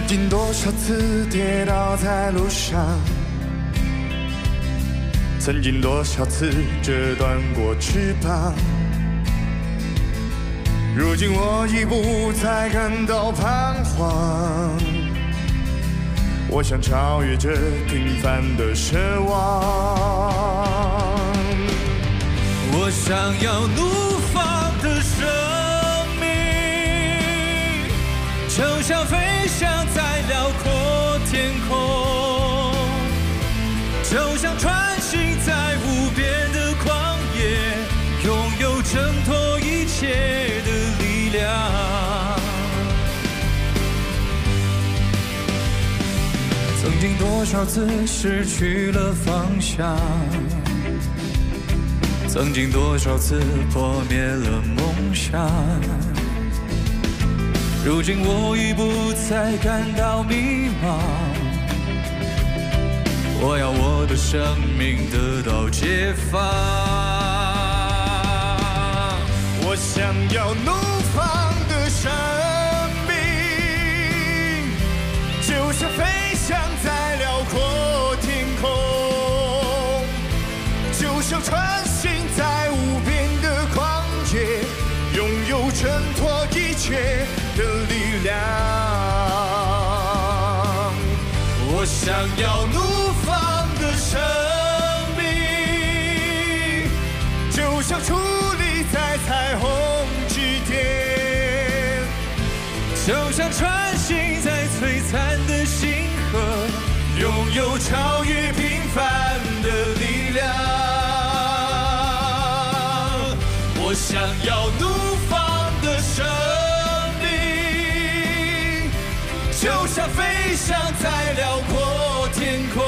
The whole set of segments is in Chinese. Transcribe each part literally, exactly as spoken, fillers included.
经多少次跌倒在路上，曾经多少次折断过翅膀。如今我已不再感到彷徨，我想超越这平凡的奢望。 我想要怒放的生命，就像飞翔在辽阔天空，就像穿行在无边的旷野，拥有挣脱一切的力量。曾经多少次失去了方向，曾经多少次破灭了梦想，如今我已不再感到迷茫，我要我的生命得到解放。 我想要怒放的生命，就像飞翔在辽阔天空，就像穿行在无边的旷野，拥有挣脱一切的力量。 我想要怒放的生命， 就像矗立在彩虹之巅， 就像穿行在璀璨的星河，拥有超越平凡的力量。我想要怒放的生命，就像飞翔在辽阔天空，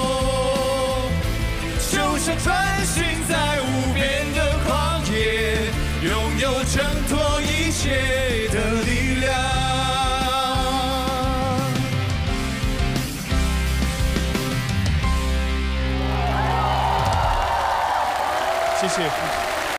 就像穿行在无边的旷野，拥有挣脱一切的力量。 谢谢。